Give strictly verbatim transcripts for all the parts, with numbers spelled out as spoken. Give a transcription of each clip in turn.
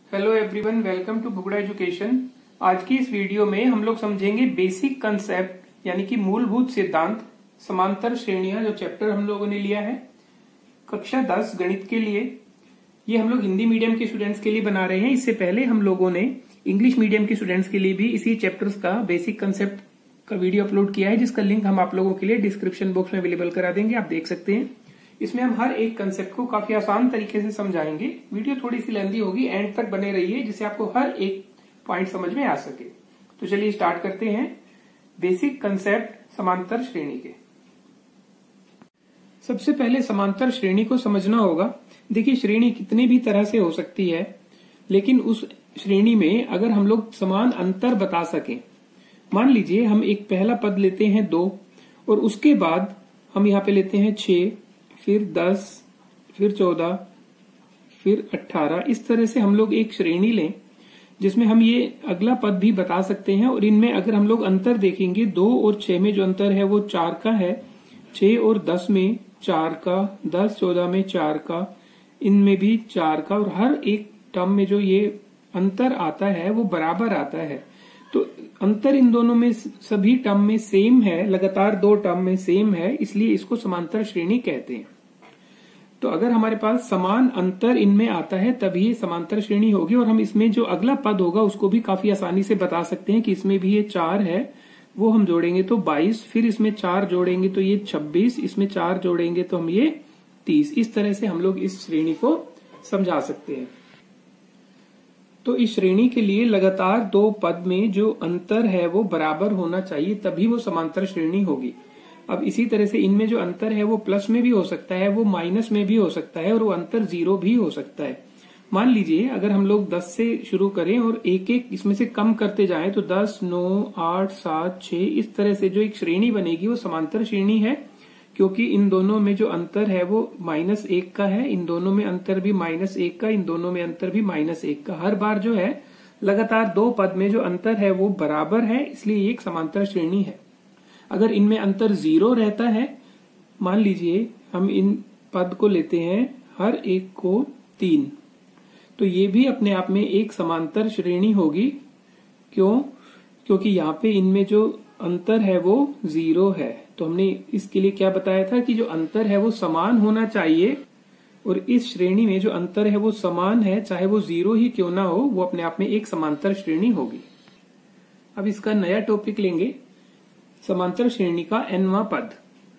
Hello everyone, welcome to Bugda education. आज की इस वीडियो में हम लोग समझेंगे बेसिक कंसेप्ट यानी कि मूलभूत सिद्धांत समांतर श्रेणियां, जो चैप्टर हम लोगों ने लिया है कक्षा दस गणित के लिए। ये हम लोग हिंदी मीडियम के स्टूडेंट्स के लिए बना रहे हैं। इससे पहले हम लोगों ने इंग्लिश मीडियम के स्टूडेंट्स के लिए भी इसी चैप्टर्स का बेसिक कंसेप्ट का वीडियो अपलोड किया है, जिसका लिंक हम आप लोगों के लिए डिस्क्रिप्शन बॉक्स में अवेलेबल करा देंगे, आप देख सकते हैं। इसमें हम हर एक कंसेप्ट को काफी आसान तरीके से समझाएंगे। वीडियो थोड़ी सी लेंथी होगी, एंड तक बने रहिए जिससे आपको हर एक पॉइंट समझ में आ सके। तो चलिए स्टार्ट करते हैं बेसिक कंसेप्ट समांतर श्रेणी के। सबसे पहले समांतर श्रेणी को समझना होगा। देखिए, श्रेणी कितने भी तरह से हो सकती है, लेकिन उस श्रेणी में अगर हम लोग समान अंतर बता सकें, मान लीजिए हम एक पहला पद लेते हैं दो, और उसके बाद हम यहाँ पे लेते हैं छह, फिर दस, फिर चौदह, फिर अठारह। इस तरह से हम लोग एक श्रेणी लें जिसमें हम ये अगला पद भी बता सकते हैं। और इनमें अगर हम लोग अंतर देखेंगे, दो और छह में जो अंतर है वो चार का है, छह और दस में चार का, दस चौदह में चार का, इनमें भी चार का, और हर एक टर्म में जो ये अंतर आता है वो बराबर आता है। तो अंतर इन दोनों में सभी टर्म में सेम है, लगातार दो टर्म में सेम है, इसलिए इसको समांतर श्रेणी कहते हैं। तो अगर हमारे पास समान अंतर इनमें आता है तभी ये समांतर श्रेणी होगी। और हम इसमें जो अगला पद होगा उसको भी काफी आसानी से बता सकते हैं कि इसमें भी ये चार है, वो हम जोड़ेंगे तो बाईस, फिर इसमें चार जोड़ेंगे तो ये छब्बीस, इसमें चार जोड़ेंगे तो हम ये तीस। इस तरह से हम लोग इस श्रेणी को समझा सकते हैं। तो इस श्रेणी के लिए लगातार दो पद में जो अंतर है वो बराबर होना चाहिए, तभी वो समांतर श्रेणी होगी। अब इसी तरह से इनमें जो अंतर है वो प्लस में भी हो सकता है, वो माइनस में भी हो सकता है, और वो अंतर जीरो भी हो सकता है। मान लीजिए अगर हम लोग दस से शुरू करें और एक एक इसमें से कम करते जाएं तो दस, नौ, आठ, सात, छह, इस तरह से जो एक श्रेणी बनेगी वो समांतर श्रेणी है, क्योंकि इन दोनों में जो अंतर है वो माइनस एक का है, इन दोनों में अंतर भी माइनस एक का, इन दोनों में अंतर भी माइनस एक का। हर बार जो है लगातार दो पद में जो अंतर है वो बराबर है, इसलिए ये एक समांतर श्रेणी है। अगर इनमें अंतर जीरो रहता है, मान लीजिए हम इन पद को लेते हैं हर एक को तीन, तो ये भी अपने आप में एक समांतर श्रेणी होगी। क्यों? क्योंकि यहाँ पे इनमें जो अंतर है वो जीरो है। तो हमने इसके लिए क्या बताया था कि जो अंतर है वो समान होना चाहिए, और इस श्रेणी में जो अंतर है वो समान है, चाहे वो जीरो ही क्यों ना हो, वो अपने आप में एक समांतर श्रेणी होगी। अब इसका नया टॉपिक लेंगे, समांतर श्रेणी का एनवां पद।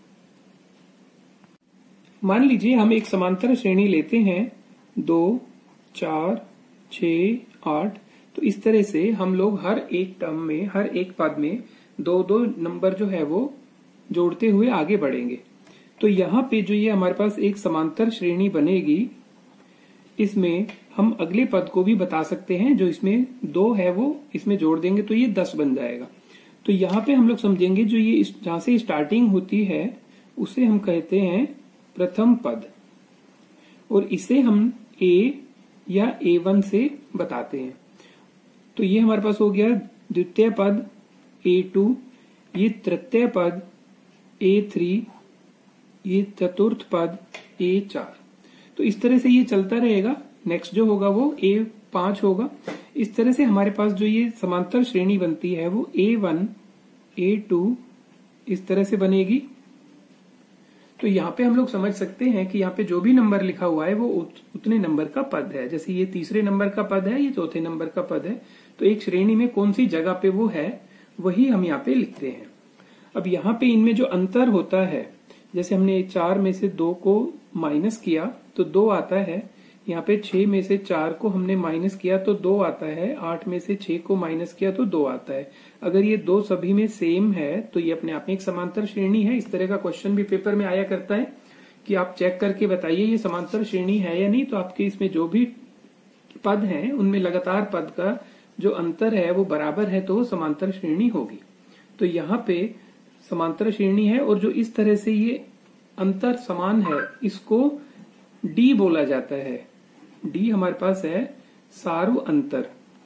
मान लीजिए हम एक समांतर श्रेणी लेते हैं दो, चार, छह, आठ। तो इस तरह से हम लोग हर एक टर्म में, हर एक पद में दो दो नंबर जो है वो जोड़ते हुए आगे बढ़ेंगे। तो यहाँ पे जो ये हमारे पास एक समांतर श्रेणी बनेगी, इसमें हम अगले पद को भी बता सकते हैं। जो इसमें दो है वो इसमें जोड़ देंगे तो ये दस बन जाएगा। तो यहाँ पे हम लोग समझेंगे जो ये जहां से स्टार्टिंग होती है उसे हम कहते हैं प्रथम पद, और इसे हम ए या ए वन से बताते हैं। तो ये हमारे पास हो गया द्वितीय पद ए टू, ये तृतीय पद ए थ्री, ये चतुर्थ पद ए चार। तो इस तरह से ये चलता रहेगा। नेक्स्ट जो होगा वो ए पांच होगा। इस तरह से हमारे पास जो ये समांतर श्रेणी बनती है वो ए वन, ए टू इस तरह से बनेगी। तो यहाँ पे हम लोग समझ सकते हैं कि यहाँ पे जो भी नंबर लिखा हुआ है वो उत, उतने नंबर का पद है। जैसे ये तीसरे नंबर का पद है, ये चौथे नंबर का पद है, तो एक श्रेणी में कौन सी जगह पे वो है वही हम यहाँ पे लिखते हैं। अब यहाँ पे इनमें जो अंतर होता है, जैसे हमने चार में से दो को माइनस किया तो दो आता है, यहाँ पे छह में से चार को हमने माइनस किया तो दो आता है, आठ में से छह को माइनस किया तो दो आता है। अगर ये दो सभी में सेम है तो ये अपने आप में एक समांतर श्रेणी है। इस तरह का क्वेश्चन भी पेपर में आया करता है कि आप चेक करके बताइए ये समांतर श्रेणी है या नहीं। तो आपके इसमें जो भी पद हैं उनमें लगातार पद का जो अंतर है वो बराबर है, तो वो समांतर श्रेणी होगी। तो यहाँ पे समांतर श्रेणी है, और जो इस तरह से ये अंतर समान है इसको डी बोला जाता है। डी हमारे पास है सार्व अंतर।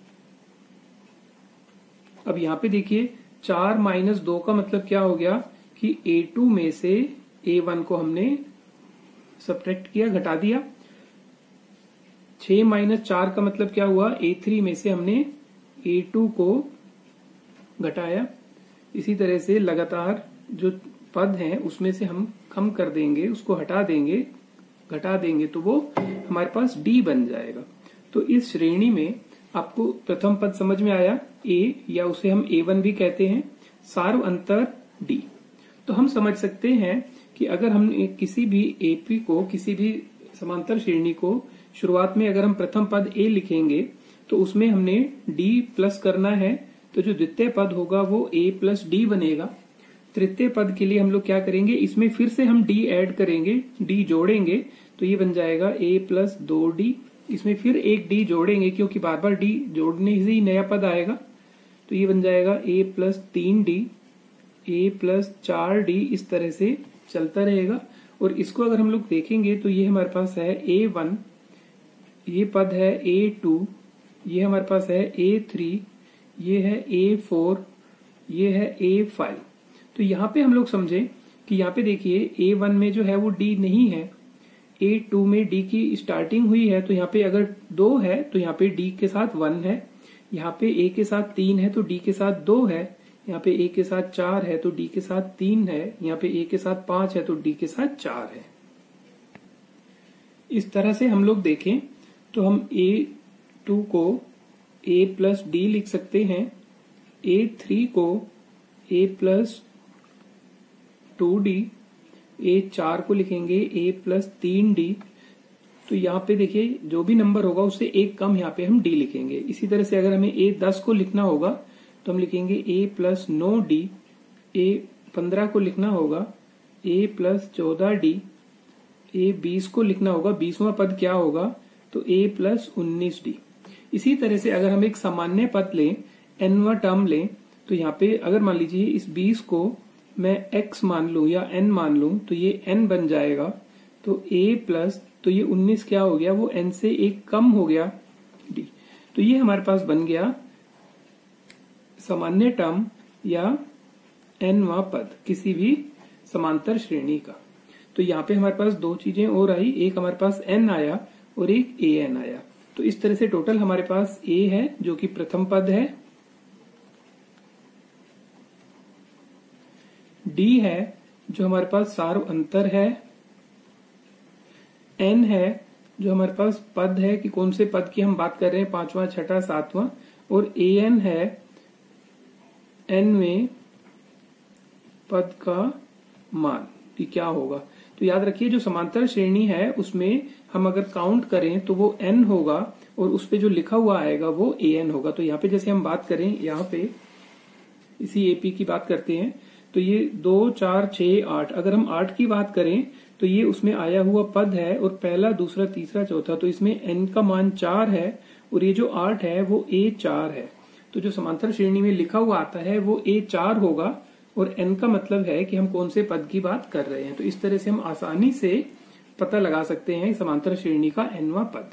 अब यहाँ पे देखिए चार माइनस दो का मतलब क्या हो गया कि ए टू में से ए वन को हमने सब्ट्रैक्ट किया, घटा दिया। छह माइनस चार का मतलब क्या हुआ, ए थ्री में से हमने ए टू को घटाया। इसी तरह से लगातार जो पद हैं उसमें से हम कम कर देंगे, उसको हटा देंगे, घटा देंगे तो वो हमारे पास डी बन जाएगा। तो इस श्रेणी में आपको प्रथम पद समझ में आया, ए या उसे हम ए वन भी कहते हैं, सार्व अंतर डी। तो हम समझ सकते हैं कि अगर हम किसी भी एपी को, किसी भी समांतर श्रेणी को शुरुआत में अगर हम प्रथम पद ए लिखेंगे तो उसमें हमने डी प्लस करना है, तो जो द्वितीय पद होगा वो ए प्लस डी बनेगा। तृतीय पद के लिए हम लोग क्या करेंगे, इसमें फिर से हम डी ऐड करेंगे, डी जोड़ेंगे, तो ये बन जाएगा ए प्लस दो डी। इसमें फिर एक डी जोड़ेंगे क्योंकि बार बार डी जोड़ने से ही नया पद आएगा, तो ये बन जाएगा ए प्लस तीन डी, ए प्लस चार डी। इस तरह से चलता रहेगा। और इसको अगर हम लोग देखेंगे तो ये हमारे पास है ए वन, ये पद है ए टू, ये हमारे पास है ए थ्री, ये है ए फोर, ये है ए फाइव। तो यहाँ पे हम लोग समझे कि यहाँ पे देखिए ए वन में जो है वो डी नहीं है, ए टू में डी की स्टार्टिंग हुई है, तो यहाँ पे अगर दो है तो यहाँ पे डी के साथ वन है, यहाँ पे ए के साथ तीन है तो डी के साथ दो है, यहाँ पे ए के साथ चार है तो डी के साथ तीन है, यहाँ पे ए के साथ पांच है तो डी के साथ चार है। इस तरह से हम लोग देखें तो हम ए टू को ए प्लस डी लिख सकते हैं, ए थ्री को a plus two D, a चार को लिखेंगे ए प्लस तीन डी। तो यहाँ पे देखिए जो भी नंबर होगा उससे एक कम यहाँ पे हम डी लिखेंगे। इसी तरह से अगर हमें ए दस को लिखना होगा तो हम लिखेंगे ए प्लस नौ डी, ए पंद्रह को लिखना होगा ए प्लस चौदह डी, ए बीस को लिखना होगा, बीसवां पद क्या होगा तो ए प्लस उन्नीस डी। इसी तरह से अगर हम एक सामान्य पद लें, एनवा टर्म लें, तो यहाँ पे अगर मान लीजिए इस बीस को मैं x मान लूं या n मान लूं तो ये n बन जाएगा, तो a प्लस, तो ये उन्नीस क्या हो गया, वो n से एक कम हो गया d। तो ये हमारे पास बन गया सामान्य टर्म या nवा पद किसी भी समांतर श्रेणी का। तो यहाँ पे हमारे पास दो चीजें और आई, एक हमारे पास n आया और एक an आया। तो इस तरह से टोटल हमारे पास a है जो कि प्रथम पद है, d है जो हमारे पास सार्व अंतर है, n है जो हमारे पास पद है कि कौन से पद की हम बात कर रहे हैं, पांचवा छठा सातवां, और an है nवें पद का मान कि क्या होगा। तो याद रखिए जो समांतर श्रेणी है उसमें हम अगर काउंट करें तो वो n होगा और उस पे जो लिखा हुआ आएगा वो an होगा। तो यहाँ पे जैसे हम बात करें, यहाँ पे इसी एपी की बात करते हैं तो ये दो चार छह आठ, अगर हम आठ की बात करें तो ये उसमें आया हुआ पद है और पहला दूसरा तीसरा चौथा, तो इसमें n का मान चार है और ये जो आठ है वो ए चार है। तो जो समांतर श्रेणी में लिखा हुआ आता है वो ए चार होगा और n का मतलब है कि हम कौन से पद की बात कर रहे हैं। तो इस तरह से हम आसानी से पता लगा सकते हैं समांतर श्रेणी का nवा पद।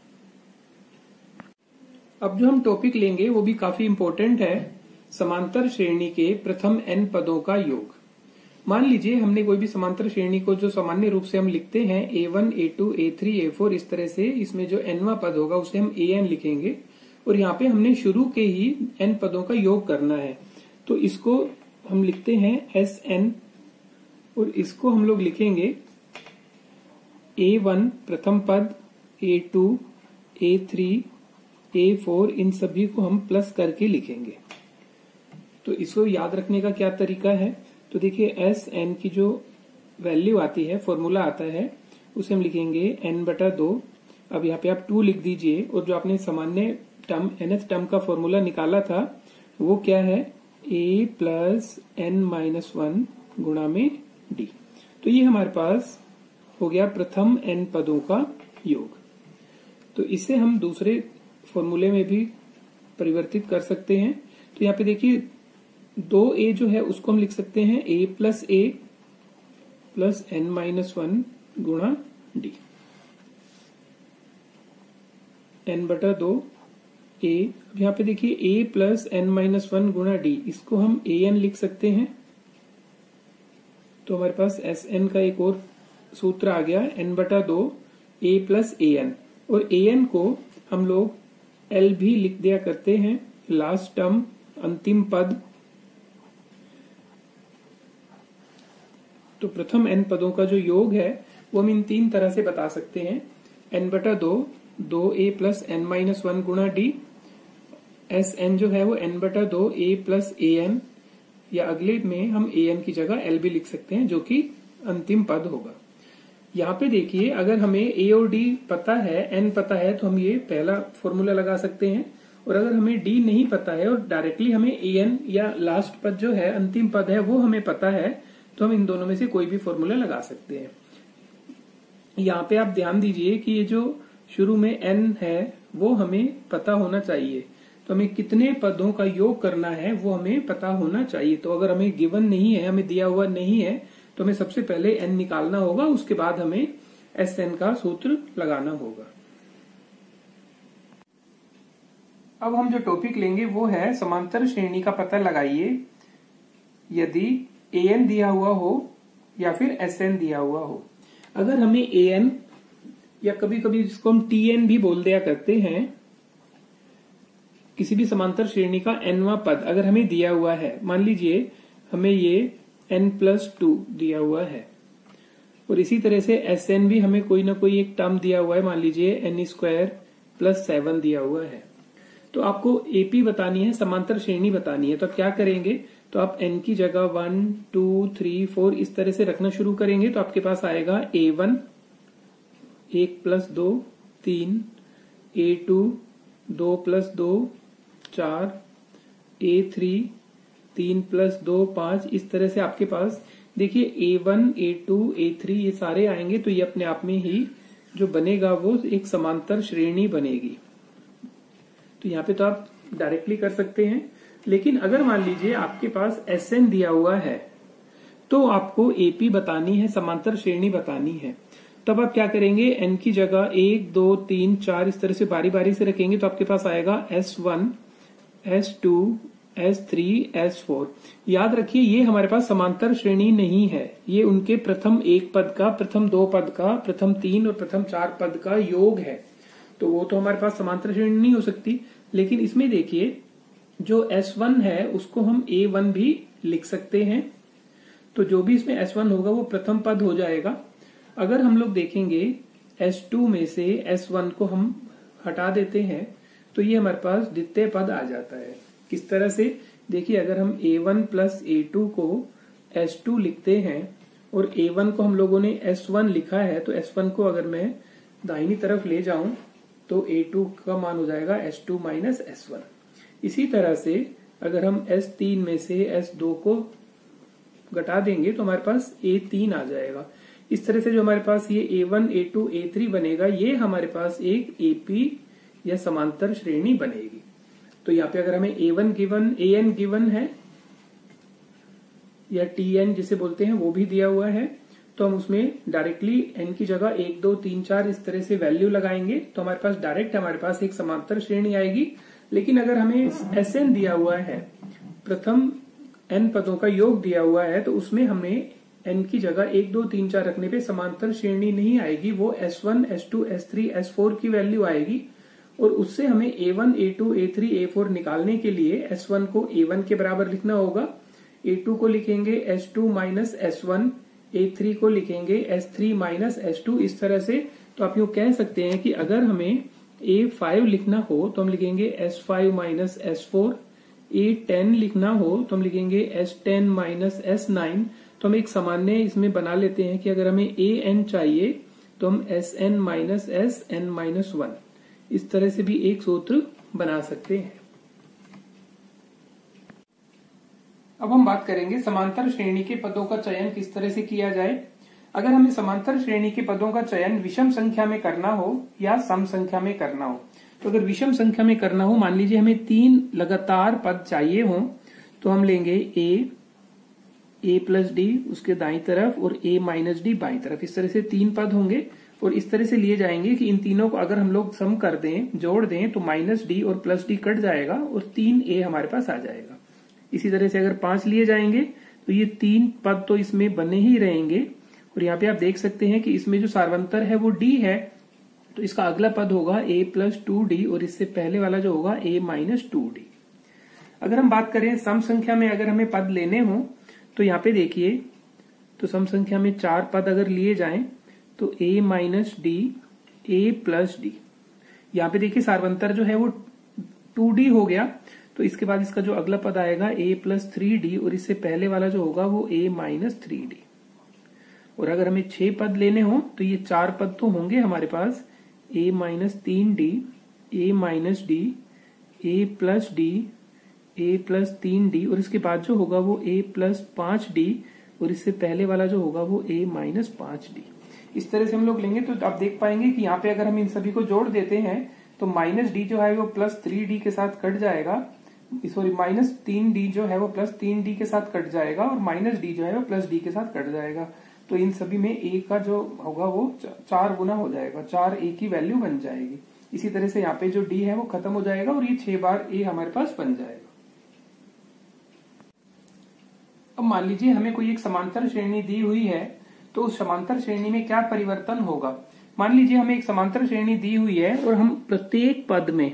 अब जो हम टॉपिक लेंगे वो भी काफी इंपॉर्टेंट है, समांतर श्रेणी के प्रथम n पदों का योग। मान लीजिए हमने कोई भी समांतर श्रेणी को जो सामान्य रूप से हम लिखते हैं a one, a two, a three, a four, इस तरह से इसमें जो nवा पद होगा उसे हम an लिखेंगे और यहाँ पे हमने शुरू के ही n पदों का योग करना है। तो इसको हम लिखते हैं एस एन और इसको हम लोग लिखेंगे ए वन प्रथम पद, a two, a three, a four, इन सभी को हम प्लस करके लिखेंगे। तो इसको याद रखने का क्या तरीका है, तो देखिए एस एन की जो वैल्यू आती है, फॉर्मूला आता है, उसे हम लिखेंगे एन बटा दो। अब यहाँ पे आप टू लिख दीजिए और जो आपने सामान्य टर्म एनथ टर्म का फॉर्मूला निकाला था वो क्या है, a plus n minus one गुणा में डी। तो ये हमारे पास हो गया प्रथम एन पदों का योग। तो इसे हम दूसरे फॉर्मूले में भी परिवर्तित कर सकते हैं। तो यहाँ पे देखिए दो ए जो है उसको हम लिख सकते हैं a plus a plus n minus one गुणा डी, एन बटा दो ए। अब यहाँ पे देखिए a plus n minus one गुणा डी, इसको हम ए एन लिख सकते हैं। तो हमारे पास एस एन का एक और सूत्र आ गया, एन बटा दो ए प्लस ए एन। और ए एन को हम लोग एल भी लिख दिया करते हैं, लास्ट टर्म, अंतिम पद। तो प्रथम एन पदों का जो योग है वो हम इन तीन तरह से बता सकते हैं। एन बटा दो, दो a plus n minus one गुणा डी। एस एन जो है वो एन बटा दो ए प्लस ए एन, या अगले में हम ए एन की जगह एल भी लिख सकते हैं जो कि अंतिम पद होगा। यहाँ पे देखिए, अगर हमें ए और डी पता है, एन पता है, तो हम ये पहला फॉर्मूला लगा सकते हैं। और अगर हमें डी नहीं पता है और डायरेक्टली हमें ए एन या लास्ट पद जो है, अंतिम पद है, वो हमें पता है, तो हम इन दोनों में से कोई भी फॉर्मूला लगा सकते हैं। यहाँ पे आप ध्यान दीजिए कि ये जो शुरू में एन है वो हमें पता होना चाहिए, तो हमें कितने पदों का योग करना है वो हमें पता होना चाहिए। तो अगर हमें गिवन नहीं है, हमें दिया हुआ नहीं है, तो हमें सबसे पहले एन निकालना होगा, उसके बाद हमें एस एन का सूत्र लगाना होगा। अब हम जो टॉपिक लेंगे वो है समांतर श्रेणी का पता लगाइए यदि ए एन दिया हुआ हो या फिर एस एन दिया हुआ हो। अगर हमें ए एन, या कभी कभी जिसको हम टी एन भी बोल दिया करते हैं, किसी भी समांतर श्रेणी का एनवा पद अगर हमें दिया हुआ है, मान लीजिए हमें ये एन प्लस टू दिया हुआ है, और इसी तरह से एस एन भी हमें कोई ना कोई एक टर्म दिया हुआ है, मान लीजिए एन स्क्वायर प्लस सेवन दिया हुआ है। तो आपको एपी बतानी है, समांतर श्रेणी बतानी है, तो आप क्या करेंगे, तो आप एन की जगह वन टू थ्री फोर इस तरह से रखना शुरू करेंगे, तो आपके पास आएगा ए वन एक प्लस दो तीन, ए टू दो प्लस दो चार, ए थ्री तीन प्लस दो पांच, इस तरह से आपके पास देखिए a one a two a three ये सारे आएंगे। तो ये अपने आप में ही जो बनेगा वो एक समांतर श्रेणी बनेगी। तो यहाँ पे तो आप डायरेक्टली कर सकते हैं, लेकिन अगर मान लीजिए आपके पास एस एन दिया हुआ है तो आपको एपी बतानी है, समांतर श्रेणी बतानी है। तब आप क्या करेंगे, एन की जगह एक दो तीन चार इस तरह से बारी बारी से रखेंगे, तो आपके पास आएगा S one S two S three S four. याद रखिए ये हमारे पास समांतर श्रेणी नहीं है, ये उनके प्रथम एक पद का, प्रथम दो पद का, प्रथम तीन और प्रथम चार पद का योग है। तो वो तो हमारे पास समांतर श्रेणी नहीं हो सकती। लेकिन इसमें देखिए जो एस वन है उसको हम ए वन भी लिख सकते हैं, तो जो भी इसमें एस वन होगा वो प्रथम पद हो जाएगा। अगर हम लोग देखेंगे एस टू में से एस वन को हम हटा देते हैं तो ये हमारे पास द्वितीय पद आ जाता है। किस तरह से, देखिए अगर हम a one plus a two को एस टू लिखते हैं और ए वन को हम लोगों ने एस वन लिखा है, तो एस वन को अगर मैं दाहिनी तरफ ले जाऊं तो ए टू का मान हो जाएगा S two minus S one. इसी तरह से अगर हम एस तीन में से एस दो को घटा देंगे तो हमारे पास ए तीन आ जाएगा। इस तरह से जो हमारे पास ये a one a two a three बनेगा, ये हमारे पास एक एपी या समांतर श्रेणी बनेगी। तो यहाँ पे अगर हमें a one given, a n given है या टी एन जिसे बोलते हैं वो भी दिया हुआ है, तो हम उसमें डायरेक्टली एन की जगह एक दो तीन चार इस तरह से वैल्यू लगाएंगे, तो हमारे पास डायरेक्ट हमारे पास एक समांतर श्रेणी आएगी। लेकिन अगर हमें एस एन दिया हुआ है, प्रथम एन पदों का योग दिया हुआ है, तो उसमें हमें एन की जगह एक दो तीन चार रखने पे समांतर श्रेणी नहीं आएगी, वो S one S two S three S four की वैल्यू आएगी। और उससे हमें a one a two a three a four निकालने के लिए एस वन को ए वन के बराबर लिखना होगा, ए टू को लिखेंगे S two minus S one, a three को लिखेंगे S three minus S two, इस तरह से। तो आप यूं कह सकते हैं कि अगर हमें ए फाइव लिखना हो तो हम लिखेंगे S five minus S four, a ten लिखना हो तो हम लिखेंगे S ten minus S nine. तो हम एक सामान्य इसमें बना लेते हैं कि अगर हमें ए एन चाहिए तो हम S n minus S n minus one, इस तरह से भी एक सूत्र बना सकते हैं। अब हम बात करेंगे समांतर श्रेणी के पदों का चयन किस तरह से किया जाए। अगर हमें समांतर श्रेणी के पदों का चयन विषम संख्या में करना हो या सम संख्या में करना हो, तो अगर विषम संख्या में करना हो, मान लीजिए हमें तीन लगातार पद चाहिए हो, तो हम लेंगे ए, ए प्लस डी उसके दाईं तरफ और ए माइनस डी बाईं तरफ, इस तरह से तीन पद होंगे। और इस तरह से लिए जाएंगे कि इन तीनों को अगर हम लोग सम कर दें, जोड़ दें, तो माइनस डी और प्लस डी कट जाएगा और तीन ए हमारे पास आ जाएगा। इसी तरह से अगर पांच लिए जाएंगे तो ये तीन पद तो इसमें बने ही रहेंगे। और यहाँ पे आप देख सकते हैं कि इसमें जो सार्वंतर है वो डी है, तो इसका अगला पद होगा a प्लस टू डी और इससे पहले वाला जो होगा a माइनस टू डी। अगर हम बात करें सम संख्या में अगर हमें पद लेने हो तो यहाँ पे देखिए, तो सम संख्या में चार पद अगर लिए जाएं तो a minus D a plus D. यहाँ पे देखिए सार्वंतर जो है वो टू डी हो गया, तो इसके बाद इसका जो अगला पद आएगा a प्लस थ्री डी और इससे पहले वाला जो होगा वो a माइनस थ्री डी। और अगर हमें छह पद लेने हो तो ये चार पद तो होंगे हमारे पास, a माइनस तीन D, a minus D, a plus D, a plus तीन डी और इसके बाद जो होगा वो a प्लस पांच डी और इससे पहले वाला जो होगा वो a माइनस पांच डी। इस तरह से हम लोग लेंगे तो आप देख पाएंगे कि यहाँ पे अगर हम इन सभी को जोड़ देते हैं तो माइनस डी जो है वो प्लस थ्री डी के साथ कट जाएगा, सॉरी माइनस तीन डी जो है वो प्लस तीन डी के साथ कट जाएगा और माइनस डी जो है वो प्लस डी के साथ कट जाएगा। तो इन सभी में a का जो होगा वो चार गुना हो जाएगा, चार a की वैल्यू बन जाएगी। इसी तरह से यहाँ पे जो d है वो खत्म हो जाएगा और ये छह बार a हमारे पास बन जाएगा। अब मान लीजिए हमें कोई एक समांतर श्रेणी दी हुई है, तो उस समांतर श्रेणी में क्या परिवर्तन होगा। मान लीजिए हमें एक समांतर श्रेणी दी हुई है और हम प्रत्येक पद में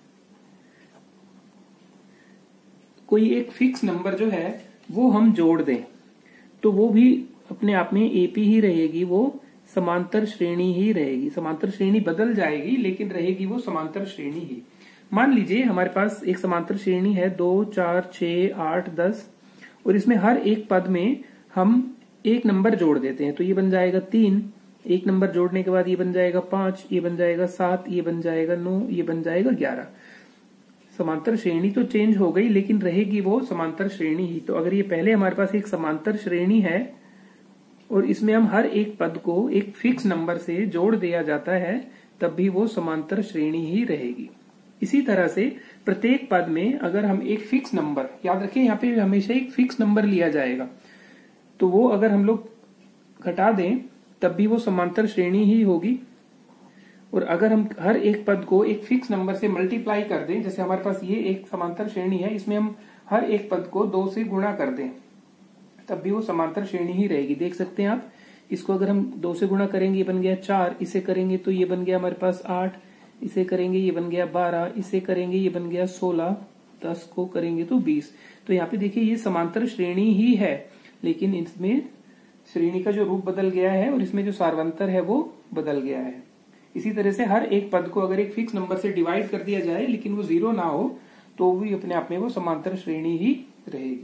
कोई एक फिक्स नंबर जो है वो हम जोड़ दें, तो वो भी अपने आप में एपी ही रहेगी, वो समांतर श्रेणी ही रहेगी। समांतर श्रेणी बदल जाएगी लेकिन रहेगी वो समांतर श्रेणी ही। मान लीजिए हमारे पास एक समांतर श्रेणी है दो, चार, छह, आठ, दस और इसमें हर एक पद में हम एक नंबर जोड़ देते हैं, तो ये बन जाएगा तीन, एक नंबर जोड़ने के बाद ये बन जाएगा पांच, ये बन जाएगा सात, ये बन जाएगा नौ, ये बन जाएगा ग्यारह। समांतर श्रेणी तो चेंज हो गई लेकिन रहेगी वो समांतर श्रेणी ही। तो अगर ये पहले हमारे पास एक समांतर श्रेणी है और इसमें हम हर एक पद को एक फिक्स नंबर से जोड़ दिया जाता है, तब भी वो समांतर श्रेणी ही रहेगी। इसी तरह से प्रत्येक पद में अगर हम एक फिक्स नंबर, याद रखें यहाँ पे हमेशा एक फिक्स नंबर लिया जाएगा, तो वो अगर हम लोग घटा दें तब भी वो समांतर श्रेणी ही होगी। और अगर हम हर एक पद को एक फिक्स नंबर से मल्टीप्लाई कर दें, जैसे हमारे पास ये एक समांतर श्रेणी है, इसमें हम हर एक पद को दो से गुणा कर दें, तब भी वो समांतर श्रेणी ही रहेगी। देख सकते हैं आप, इसको अगर हम दो से गुणा करेंगे ये बन गया चार, इसे करेंगे तो ये बन गया हमारे पास आठ, इसे करेंगे ये बन गया बारह, इसे करेंगे ये बन गया सोलह, दस को करेंगे तो बीस। तो यहाँ पे देखिए ये समांतर श्रेणी ही है लेकिन इसमें श्रेणी का जो रूप बदल गया है और इसमें जो सार्वंतर है वो बदल गया है। इसी तरह से हर एक पद को अगर एक फिक्स नंबर से डिवाइड कर दिया जाए लेकिन वो जीरो ना हो तो भी अपने आप में वो समांतर श्रेणी ही रहेगी।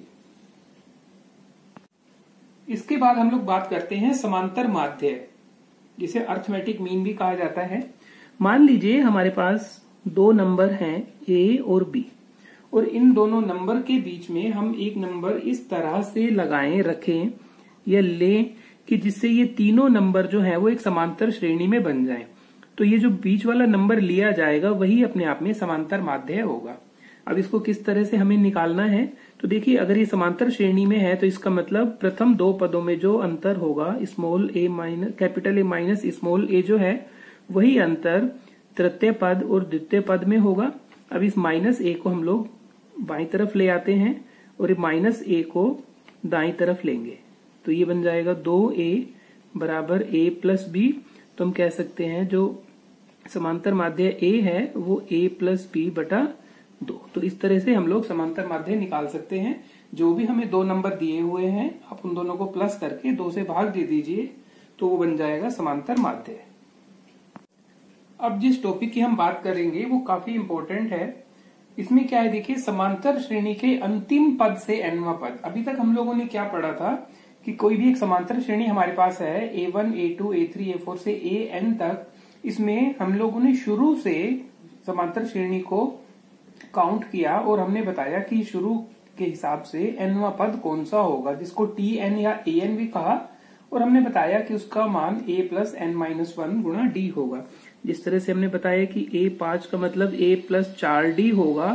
इसके बाद हम लोग बात करते हैं समांतर माध्य, जिसे अर्थमेटिक मीन भी कहा जाता है। मान लीजिए हमारे पास दो नंबर हैं a और b और इन दोनों नंबर के बीच में हम एक नंबर इस तरह से लगाएं, रखें या लें कि जिससे ये तीनों नंबर जो है वो एक समांतर श्रेणी में बन जाएं। तो ये जो बीच वाला नंबर लिया जाएगा वही अपने आप में समांतर माध्य होगा। अब इसको किस तरह से हमें निकालना है, तो देखिए अगर ये समांतर श्रेणी में है तो इसका मतलब प्रथम दो पदों में जो अंतर होगा, small a minus capital A minus small a जो है वही अंतर तृतीय पद और द्वितीय पद में होगा। अब इस माइनस ए को हम लोग बाईं तरफ ले आते हैं और माइनस ए को दाईं तरफ लेंगे, तो ये बन जाएगा दो ए बराबर ए प्लस बी। तो हम कह सकते हैं जो समांतर माध्य ए है वो ए प्लस बी बटा दो। तो इस तरह से हम लोग समांतर माध्य निकाल सकते हैं। जो भी हमें दो नंबर दिए हुए हैं आप उन दोनों को प्लस करके दो से भाग दे दीजिए तो वो बन जाएगा समांतर माध्य। अब जिस टॉपिक की हम बात करेंगे वो काफी इंपॉर्टेंट है। इसमें क्या है देखिए, समांतर श्रेणी के अंतिम पद से एनवां पद। अभी तक हम लोगों ने क्या पढ़ा था कि कोई भी एक समांतर श्रेणी हमारे पास है a one, a two, a three, a four से ए एन तक, इसमें हम लोगों ने शुरू से समांतर श्रेणी को काउंट किया और हमने बताया कि शुरू के हिसाब से एनवां पद कौन सा होगा, जिसको टी एन या ए एन भी कहा, और हमने बताया कि उसका मान a plus n minus one गुणा डी होगा। जिस तरह से हमने बताया कि a पांच का मतलब a प्लस चार डी होगा,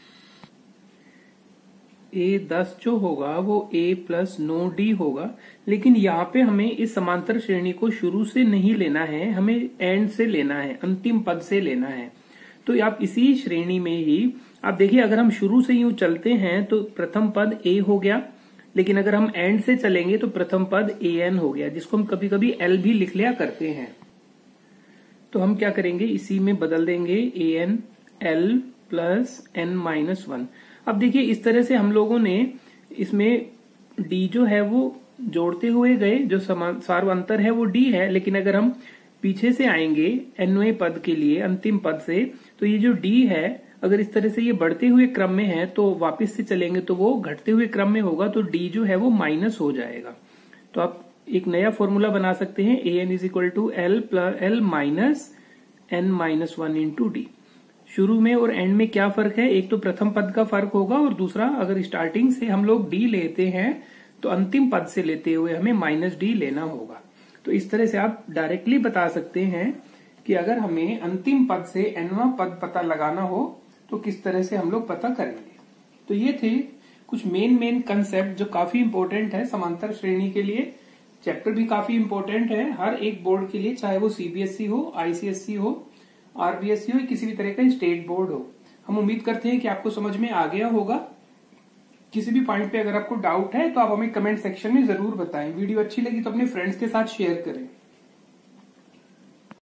a दस जो होगा वो a प्लस नौ डी होगा। लेकिन यहाँ पे हमें इस समांतर श्रेणी को शुरू से नहीं लेना है, हमें एंड से लेना है, अंतिम पद से लेना है। तो आप इसी श्रेणी में ही आप देखिए, अगर हम शुरू से यूं चलते हैं तो प्रथम पद a हो गया, लेकिन अगर हम एंड से चलेंगे तो प्रथम पद ए एन हो गया, जिसको हम कभी कभी एल भी लिख लिया करते हैं। तो हम क्या करेंगे, इसी में बदल देंगे a n l plus n minus one. अब देखिए इस तरह से हम लोगों ने इसमें डी जो है वो जोड़ते हुए गए, जो समान सार्वंतर है वो डी है, लेकिन अगर हम पीछे से आएंगे एनवें पद के लिए अंतिम पद से, तो ये जो डी है अगर इस तरह से ये बढ़ते हुए क्रम में है तो वापस से चलेंगे तो वो घटते हुए क्रम में होगा, तो डी जो है वो माइनस हो जाएगा। तो आप एक नया फॉर्मूला बना सकते हैं, a n is equal to l plus l minus n minus one into D. शुरू में और एंड में क्या फर्क है, एक तो प्रथम पद का फर्क होगा और दूसरा अगर स्टार्टिंग से हम लोग डी लेते हैं तो अंतिम पद से लेते हुए हमें माइनस डी लेना होगा। तो इस तरह से आप डायरेक्टली बता सकते हैं कि अगर हमें अंतिम पद से एनवां पद पता लगाना हो तो किस तरह से हम लोग पता करेंगे। तो ये थे कुछ मेन मेन कंसेप्ट जो काफी इंपॉर्टेंट है समांतर श्रेणी के लिए। चैप्टर भी काफी इंपॉर्टेंट है हर एक बोर्ड के लिए, चाहे वो सीबीएसई हो, आईसीएसई हो, आरबीएसई हो, किसी भी तरह का स्टेट बोर्ड हो। हम उम्मीद करते हैं कि आपको समझ में आ गया होगा। किसी भी पॉइंट पे अगर आपको डाउट है तो आप हमें कमेंट सेक्शन में जरूर बताएं। वीडियो अच्छी लगी तो अपने फ्रेंड्स के साथ शेयर करें।